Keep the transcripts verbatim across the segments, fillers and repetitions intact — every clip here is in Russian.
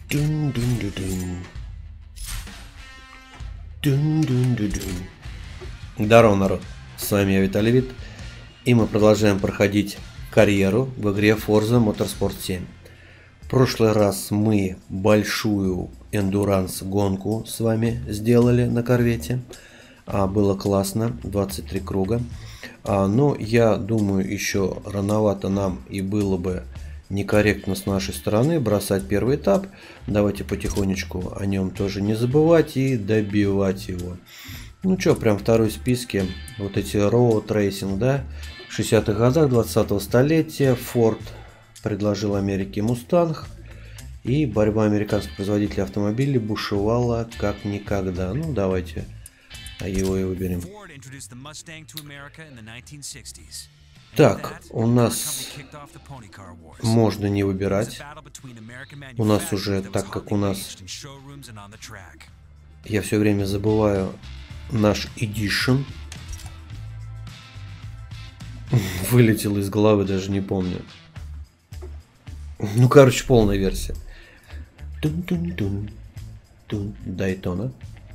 Дун-дун-ду-дун. Дун-дун-ду-дун. Здорово, народ! С вами я, Виталий Вит, и мы продолжаем проходить карьеру в игре Forza Motorsport семь. В прошлый раз мы большую эндуранс гонку с вами сделали на корвете. А, было классно, двадцать три круга. А, но я думаю, еще рановато нам и было бы некорректно с нашей стороны бросать первый этап. Давайте потихонечку о нем тоже не забывать и добивать его. Ну что, прям второй в списке. Вот эти Road Racing, да? В шестидесятых годах двадцатого столетия Ford предложил Америке Мустанг. И борьба американских производителей автомобилей бушевала как никогда. Ну, давайте его и выберем. Так, у нас можно не выбирать. У нас уже, так как у нас... Я все время забываю наш Edition. Вылетел из головы, даже не помню. Ну, короче, полная версия. Тун-тун-тун. Тун. Дайтона.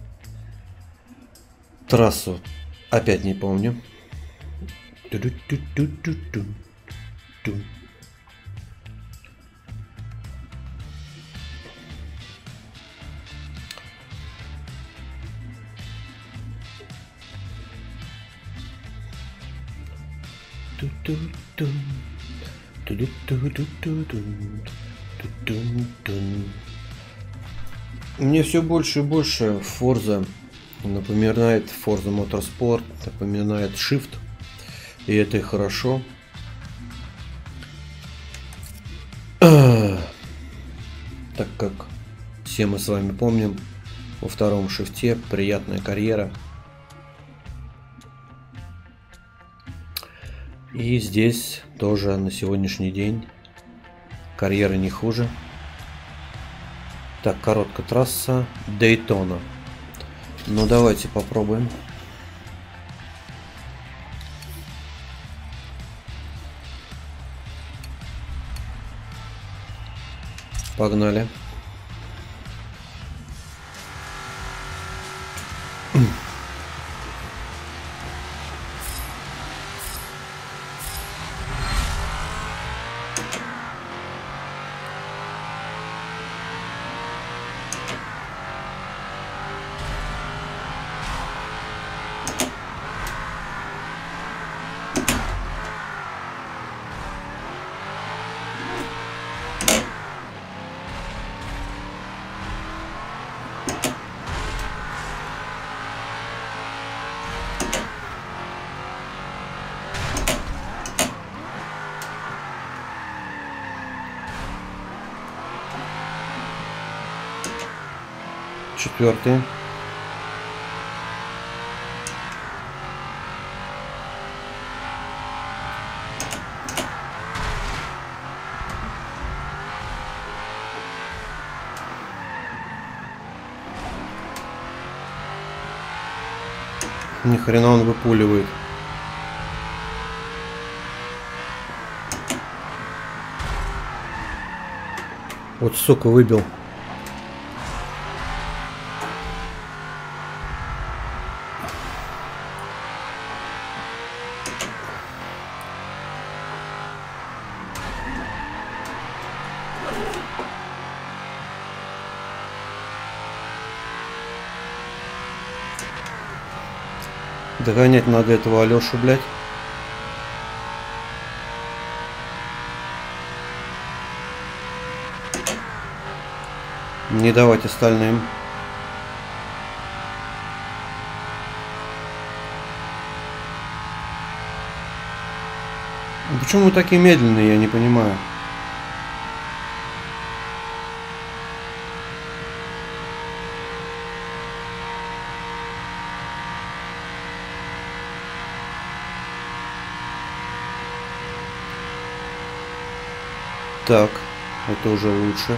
Трассу опять не помню. Ту-ду-ту-ту-ту-ту. Мне все больше и больше Forza напоминает Forza Motorsport, напоминает Shift, и это и хорошо. Так как все мы с вами помним, во втором шифте приятная карьера. И здесь тоже на сегодняшний день карьера не хуже. Так, короткая трасса Дейтона. Ну давайте попробуем. Погнали. Четвертый. Ни хрена он выпуливает. Вот, сука, выбил. Догонять надо этого Алешу, блядь. Не давать остальным. Почему вы такие медленные, я не понимаю. Так, это уже лучше.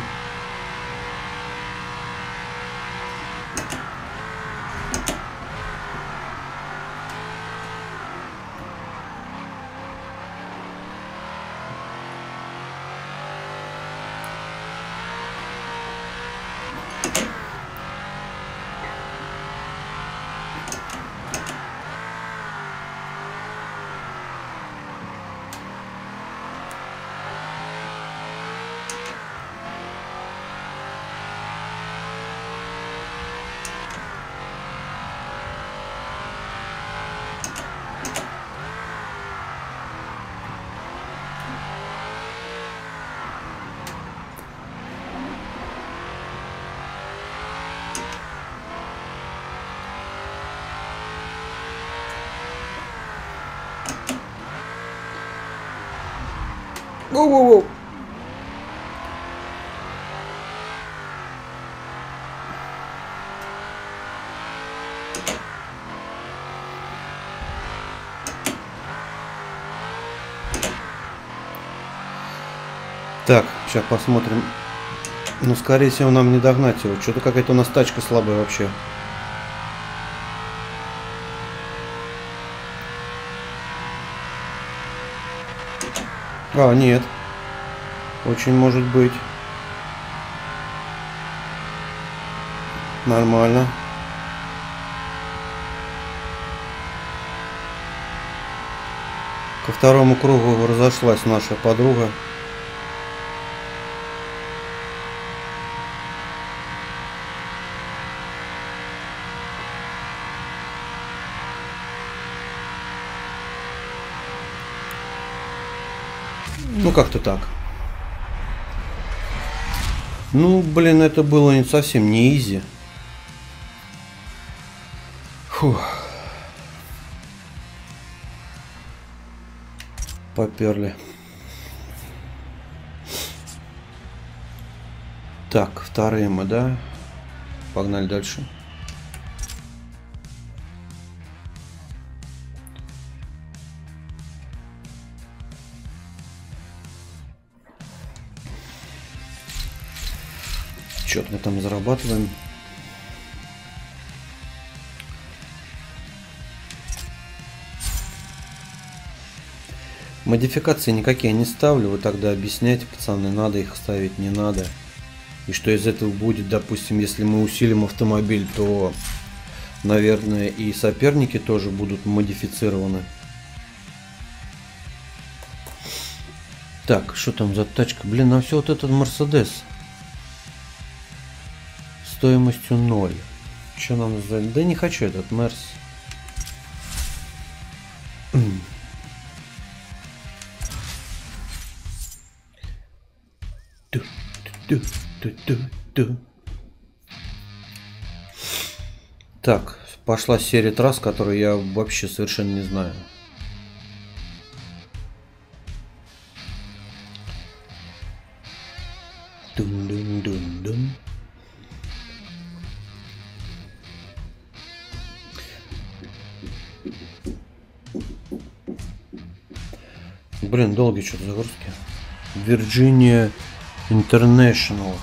Воу-воу-воу. Так, сейчас посмотрим. Ну, скорее всего, нам не догнать его. Что-то какая-то у нас тачка слабая вообще. А, нет. Очень может быть. Нормально. Ко второму кругу разошлась наша подруга. Ну, как-то так. Ну, блин, это было не совсем не изи. Фух. Поперли. Так, вторые мы, да? Погнали дальше. Что-то мы там зарабатываем. Модификации никакие не ставлю. Вы тогда объясняйте, пацаны, надо их ставить, не надо. И что из этого будет, допустим, если мы усилим автомобиль, то, наверное, и соперники тоже будут модифицированы. Так, что там за тачка? Блин, а все вот этот Мерседес. Стоимостью ноль. Что нам за... Да не хочу этот Мерс. Так, пошла серия трасс, которую я вообще совершенно не знаю. Дун-дун-дун-дун. Блин, долгие что-то загрузки. Virginia International.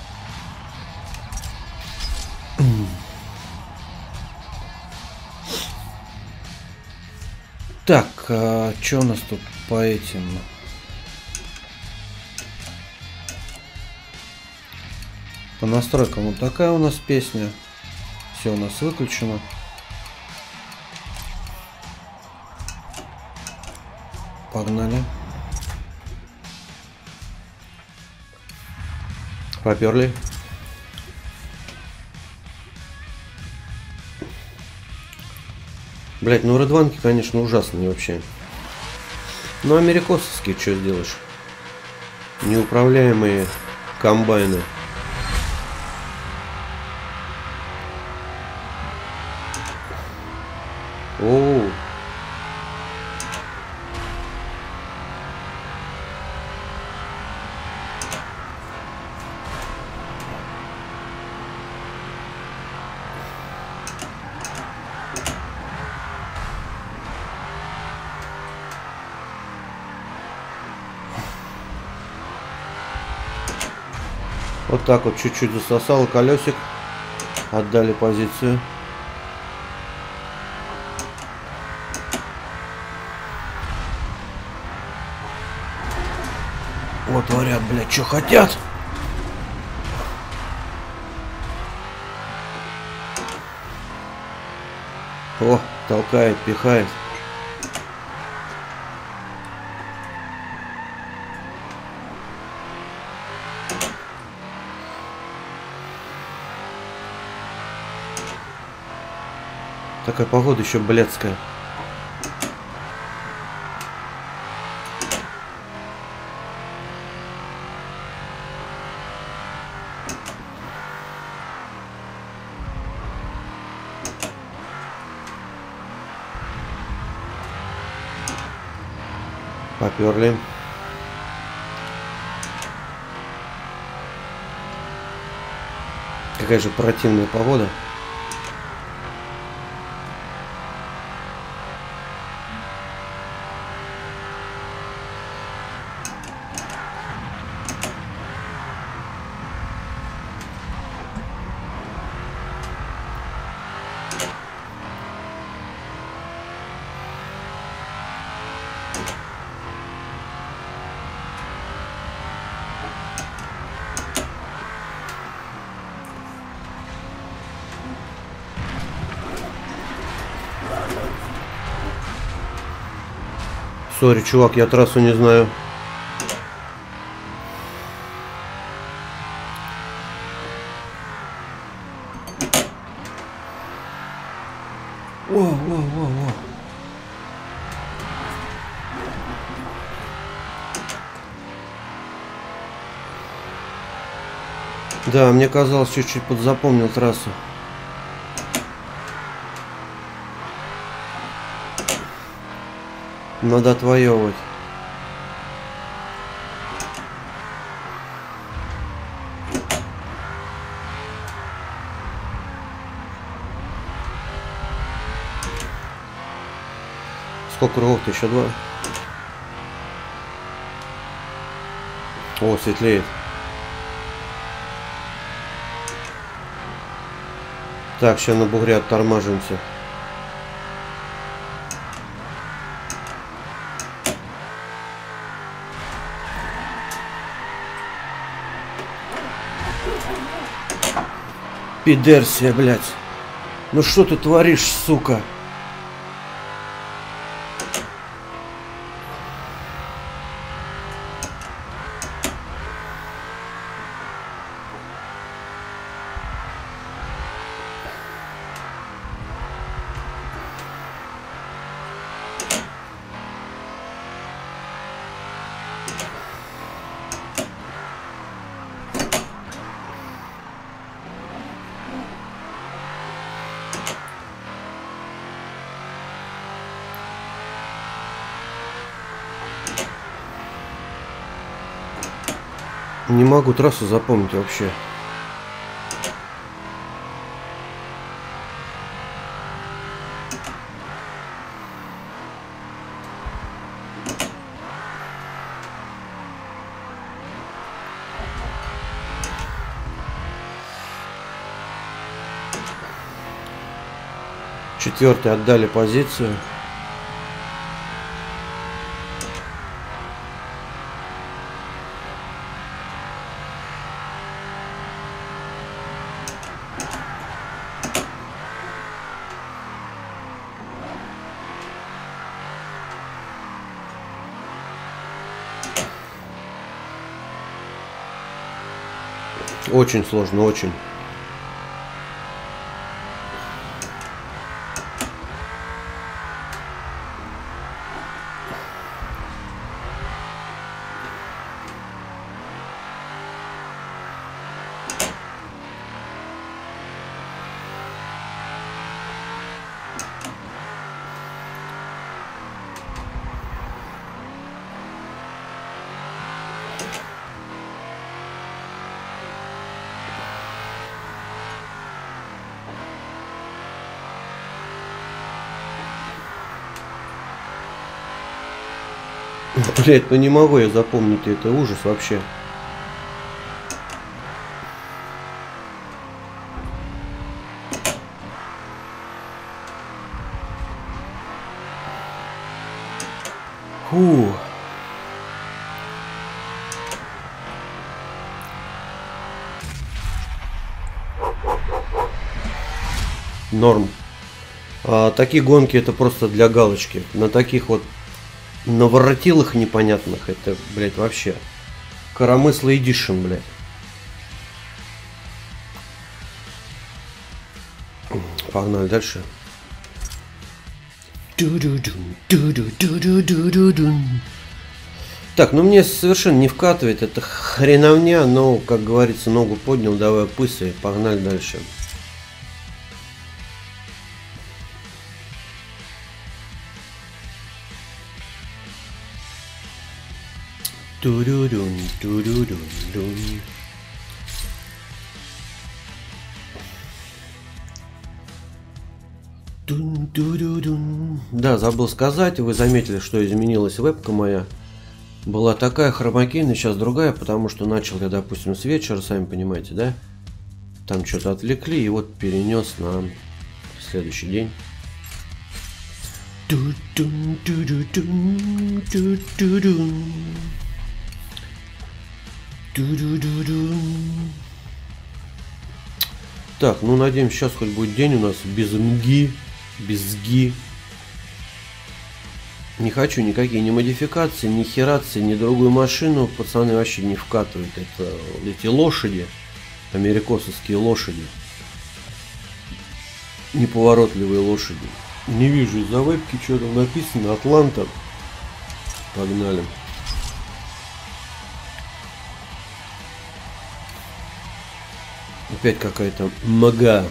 Так, а что у нас тут по этим? По настройкам вот такая у нас песня. Все у нас выключено. Погнали. Поперли. Блять, ну редванки, конечно, ужасные вообще. Но америкосовские, что сделаешь? Неуправляемые комбайны. Оу. Вот так вот чуть-чуть засосало колесик. Отдали позицию. Вот творят, блядь, что хотят. О, толкает, пихает. Такая погода еще блядская. Поперли. Какая же противная погода. Сори, чувак, я трассу не знаю. О, о, о, о. Да, мне казалось, чуть-чуть подзапомнил трассу. Надо отвоевывать. Сколько кругов-то? Еще два. О, светлеет. Так, сейчас на бугре оттормаживаемся. Пидерсия, блядь. Ну что ты творишь, сука? Не могу трассу запомнить вообще. Четвертый отдали позицию. Очень сложно, очень. Блять, ну не могу я запомнить, это ужас вообще. Фу. Норм. А такие гонки это просто для галочки. На таких вот наворотилых непонятных это, блядь, вообще коромысло эдишн, блядь. Погнали дальше. Так, ну мне совершенно не вкатывает это хреновня, но, как говорится, ногу поднял, давай пысы, погнали дальше. Ту-ду-дун, ту-ду-дун-дун. Да, забыл сказать, вы заметили, что изменилась вебка моя. Была такая хромакейная, сейчас другая, потому что начал я, допустим, с вечера, сами понимаете, да? Там что-то отвлекли, и вот перенес на следующий день. Так, ну надеемся, сейчас хоть будет день у нас без мги, без сги. Не хочу никакие ни модификации, ни херации, ни другую машину. Пацаны вообще не вкатывают. Это эти лошади, америкосовские лошади. Неповоротливые лошади. Не вижу из-за вебки, что там написано. Атланта. Погнали. Опять какая-то мага.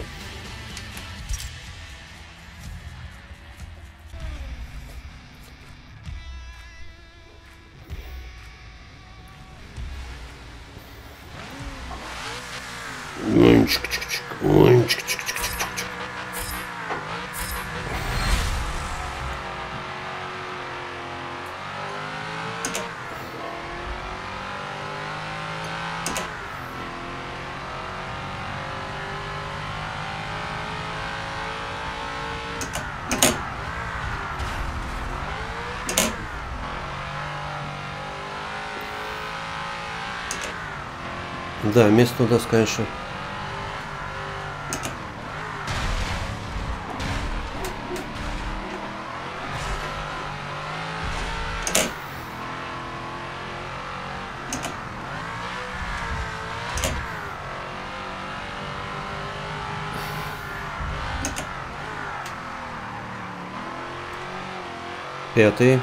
Да, место у нас, конечно. Пятый.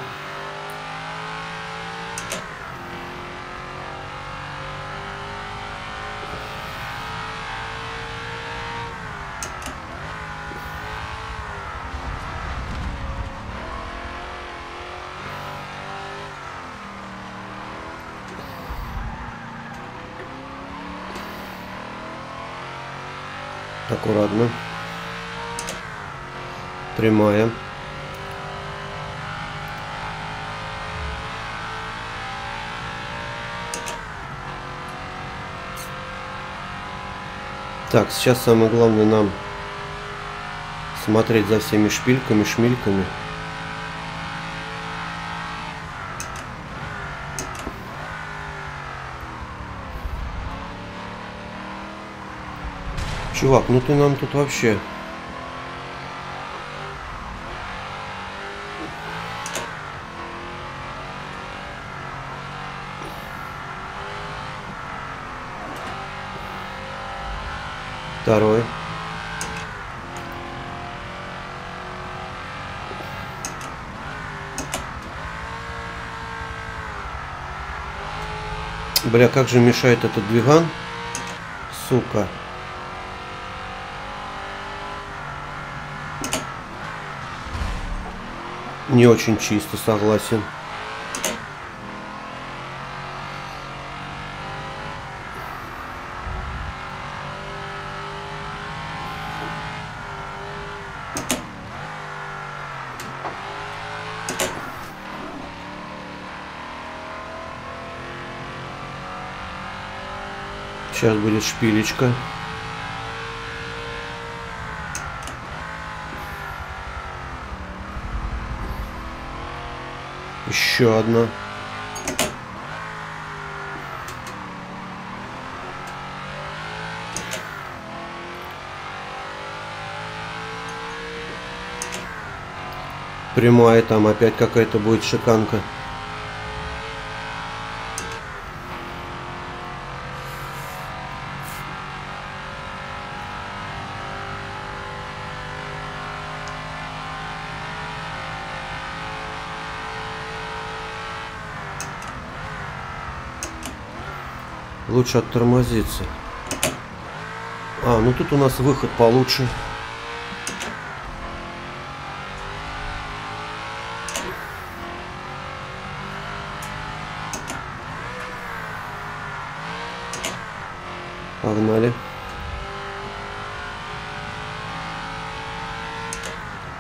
Аккуратно. Прямая. Так, сейчас самое главное нам смотреть за всеми шпильками, шмильками. Чувак, ну ты нам тут вообще... Второй. Бля, как же мешает этот двиган, сука. Не очень чисто, согласен. Сейчас будет шпилечка. Еще одна. Прямая, там опять какая-то будет шиканка. Лучше оттормозиться. А, ну тут у нас выход получше. Погнали.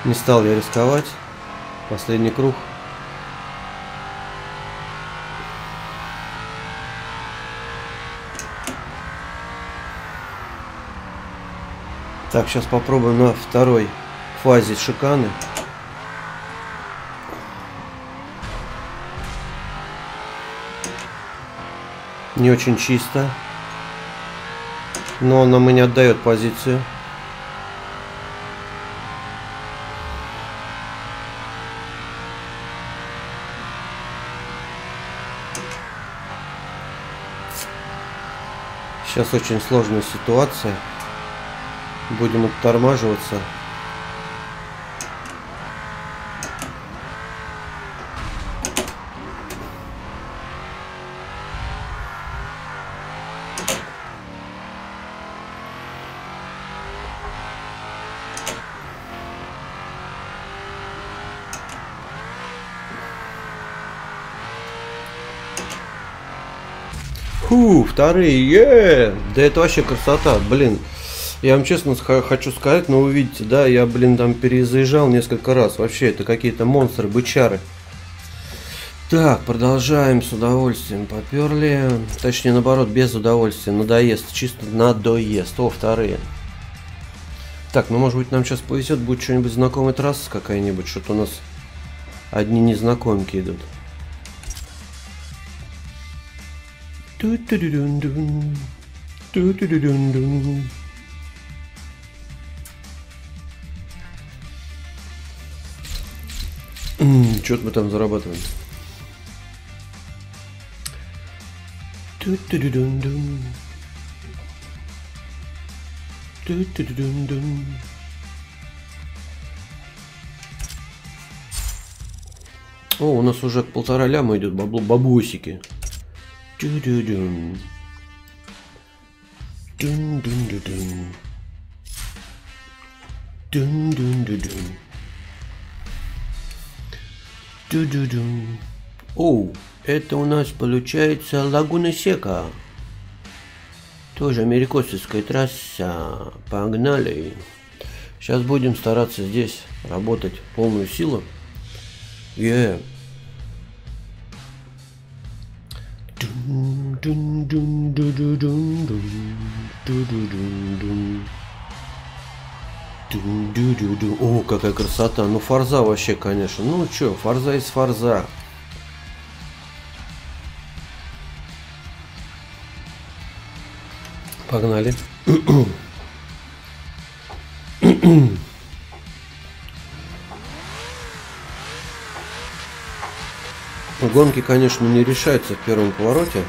Не стал я рисковать. Последний круг. Так, сейчас попробуем на второй фазе шиканы. Не очень чисто. Но он нам и не отдает позицию. Сейчас очень сложная ситуация. Будем оттормаживаться. Фу, вторые, е! Да это вообще красота, блин. Я вам честно хочу сказать, но вы видите, да, я, блин, там перезаезжал несколько раз. Вообще, это какие-то монстры, бычары. Так, продолжаем с удовольствием. Поперли. Точнее, наоборот, без удовольствия. Надоест, чисто надоест. О, вторые. Так, ну, может быть, нам сейчас повезет, будет что-нибудь знакомая трасса какая-нибудь. Что-то у нас одни незнакомки идут. Ту-ту-ду-дун-дун. Ту-ту-ду-дун-дун. Что-то мы там зарабатываем. Ту-ту-ду-дун-дун. Ту-ту-ду-дун-дун. О, у нас уже полтора ляма идет бабло, бабосики. Ту-ду-дун. Дун-дун-ду-дун. Дун-дун-ду-дун. Ду-ду-дун. О, это у нас получается Лагуна Сека. Тоже америкосовская трасса. Погнали. Сейчас будем стараться здесь работать в полную силу. Yeah. О, какая красота. Ну, форза вообще, конечно. Ну, чё, форза из форза. Погнали. Гонки, конечно, не решаются в первом повороте.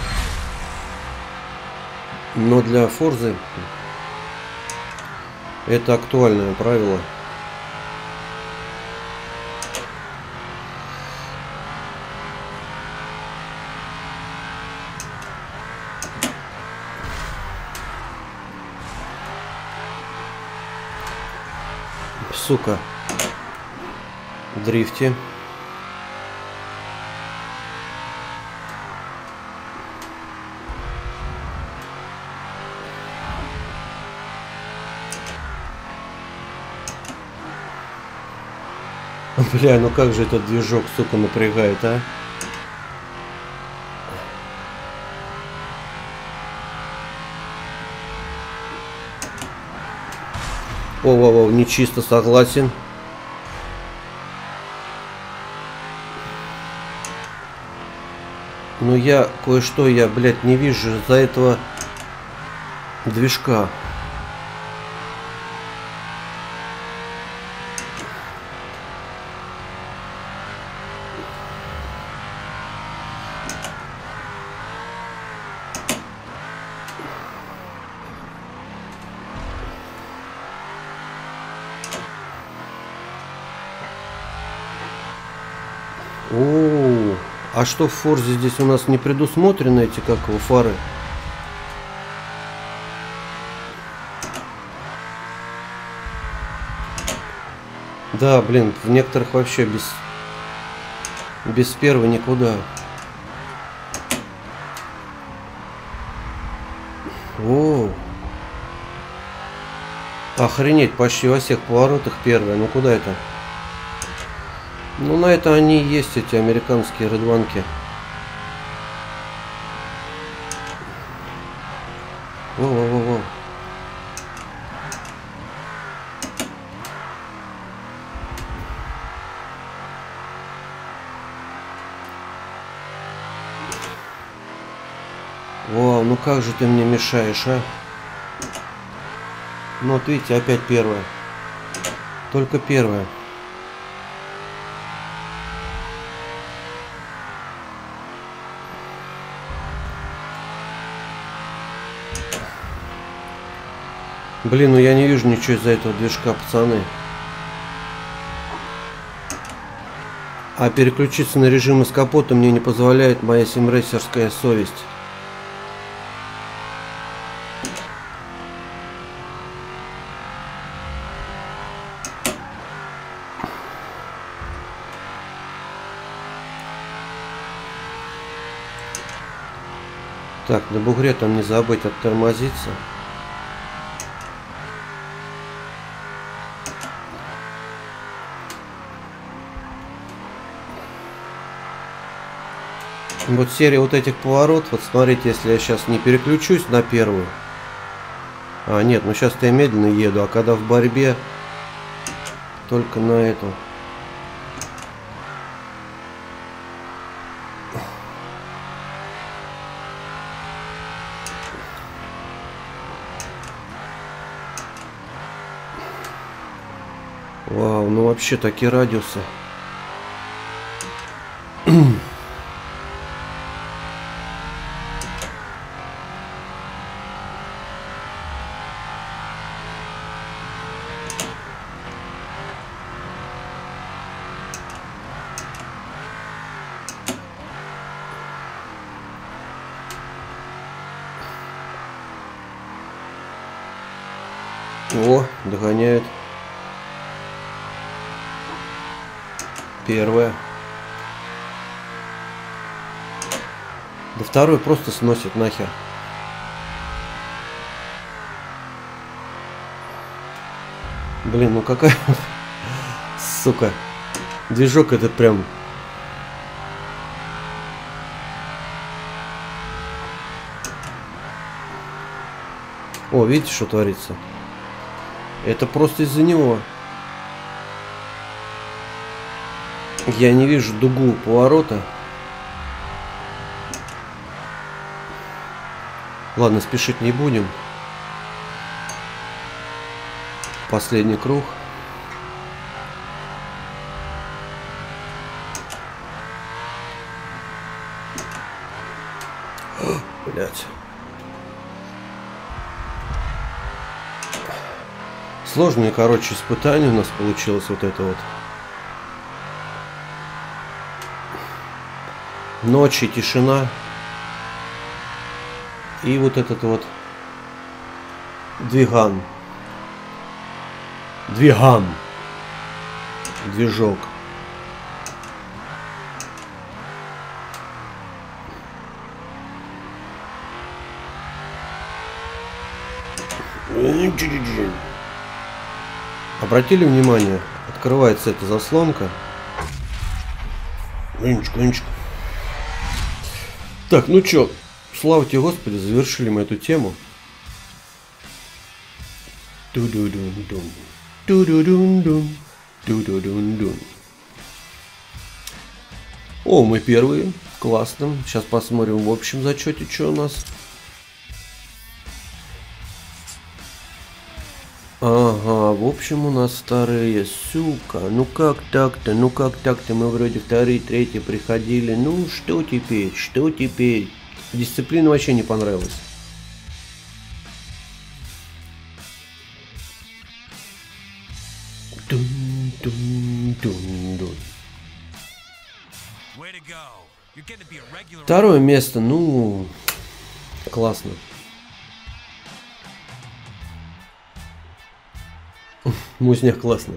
Но для форзы это актуальное правило. Сука. В дрифте. Бля, ну как же этот движок, сука, напрягает, а? О-о-о, нечисто, согласен. Но я кое-что, я, блядь, не вижу из-за этого движка. О, а что в форзе здесь у нас не предусмотрены эти, как его, фары? Да, блин, в некоторых вообще без без первой никуда. О, Охренеть, почти во всех поворотах первое. Ну куда это? Ну на это они и есть, эти американские рыдванки. Во-во-во-во. Вау, ну как же ты мне мешаешь, а? Ну вот видите, опять первое. Только первое. Блин, ну я не вижу ничего из-за этого движка, пацаны. А переключиться на режим из капота мне не позволяет моя симрейсерская совесть. Так, на бугре там не забыть оттормозиться. Вот серия вот этих поворотов, вот смотрите, если я сейчас не переключусь на первую. А, нет, ну сейчас я медленно еду, а когда в борьбе, только на эту. Вау, ну вообще такие радиусы. О, догоняет. Первое. Да второй просто сносит нахер. Блин, ну какая... Сука. Движок этот прям... О, видите, что творится? Это просто из-за него. Я не вижу дугу поворота. Ладно, спешить не будем. Последний круг. Блять. Сложное, короче, испытание у нас получилось вот это вот. Ночь и тишина. И вот этот вот двиган. Двиган. Движок. Обратили внимание, открывается эта заслонка. Винчик, винчик. Так, ну чё, слава тебе, Господи, завершили мы эту тему. Ту-ду-дун-дун. Ту-ду-дун-дун. Ту-ду-дун-дун. О, мы первые. Классно. Сейчас посмотрим в общем зачете, что у нас. Ага, в общем у нас вторые, сука, ну как так-то, ну как так-то, мы вроде вторые, третьи приходили, ну что теперь, что теперь, дисциплина вообще не понравилась. Второе место, ну, классно. Музняк классно.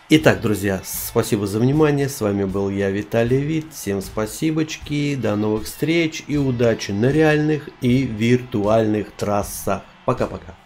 Итак, друзья, спасибо за внимание. С вами был я, Виталий Вит. Всем спасибочки, до новых встреч и удачи на реальных и виртуальных трассах. Пока-пока.